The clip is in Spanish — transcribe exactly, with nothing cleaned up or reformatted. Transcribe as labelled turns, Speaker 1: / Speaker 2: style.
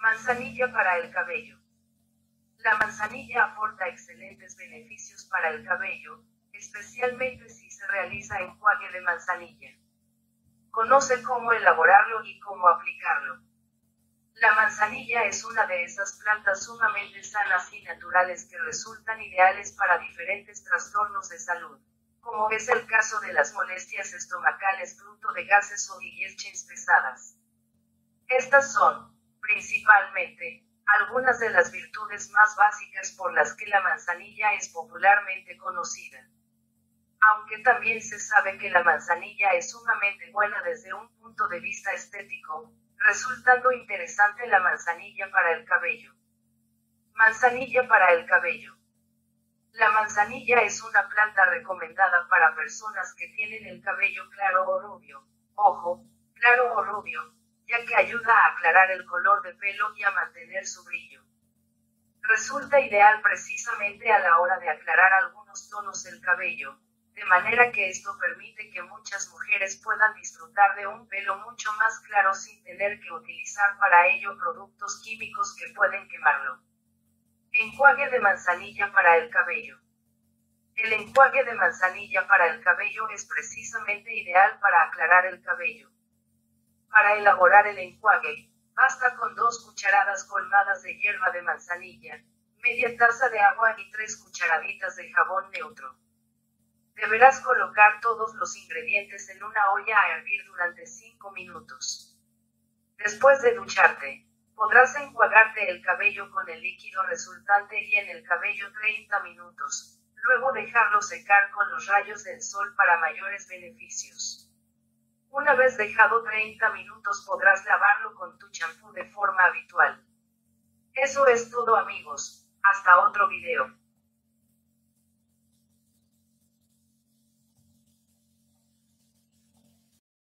Speaker 1: Manzanilla para el cabello. La manzanilla aporta excelentes beneficios para el cabello, especialmente si se realiza enjuague de manzanilla. Conoce cómo elaborarlo y cómo aplicarlo. La manzanilla es una de esas plantas sumamente sanas y naturales que resultan ideales para diferentes trastornos de salud, como es el caso de las molestias estomacales fruto de gases o digestiones pesadas. Estas son, principalmente, algunas de las virtudes más básicas por las que la manzanilla es popularmente conocida. Aunque también se sabe que la manzanilla es sumamente buena desde un punto de vista estético, resultando interesante la manzanilla para el cabello. Manzanilla para el cabello. La manzanilla es una planta recomendada para personas que tienen el cabello claro o rubio, ojo, claro o rubio, ya que ayuda a aclarar el color de pelo y a mantener su brillo. Resulta ideal precisamente a la hora de aclarar algunos tonos del cabello, de manera que esto permite que muchas mujeres puedan disfrutar de un pelo mucho más claro sin tener que utilizar para ello productos químicos que pueden quemarlo. Enjuague de manzanilla para el cabello. El enjuague de manzanilla para el cabello es precisamente ideal para aclarar el cabello. Para elaborar el enjuague, basta con dos cucharadas colmadas de hierba de manzanilla, media taza de agua y tres cucharaditas de jabón neutro. Deberás colocar todos los ingredientes en una olla a hervir durante cinco minutos. Después de ducharte, podrás enjuagarte el cabello con el líquido resultante y en el cabello treinta minutos, luego dejarlo secar con los rayos del sol para mayores beneficios. Una vez dejado treinta minutos podrás lavarlo con tu champú de forma habitual. Eso es todo amigos, hasta otro video.